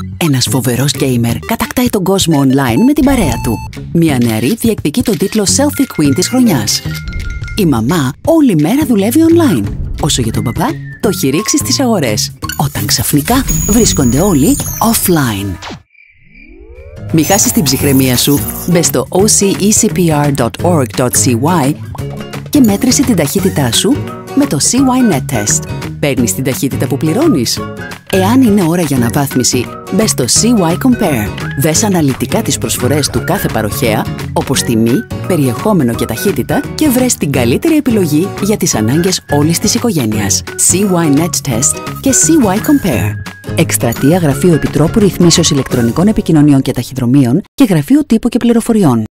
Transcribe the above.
Ένας φοβερός gamer κατακτάει τον κόσμο online με την παρέα του. Μια νεαρή διεκδικεί τον τίτλο Selfie Queen της χρονιάς. Η μαμά όλη μέρα δουλεύει online. Όσο για τον παπά, το έχει ρίξει στις αγορές. Όταν ξαφνικά βρίσκονται όλοι offline. Μη χάσεις την ψυχραιμία σου. Μπες στο ocecpr.org.cy και μέτρησε την ταχύτητά σου με το CY Net Test. Παίρνεις την ταχύτητα που πληρώνεις. Εάν είναι ώρα για αναβάθμιση, μπες στο CY Compare. Δες αναλυτικά τις προσφορές του κάθε παροχέα, όπως τιμή, περιεχόμενο και ταχύτητα και βρες την καλύτερη επιλογή για τις ανάγκες όλης της οικογένειας. CY Net Test και CY Compare. Εκστρατεία Γραφείο Επιτρόπου Ρυθμίσεως Ηλεκτρονικών Επικοινωνιών και Ταχυδρομείων και Γραφείο Τύπου και Πληροφοριών.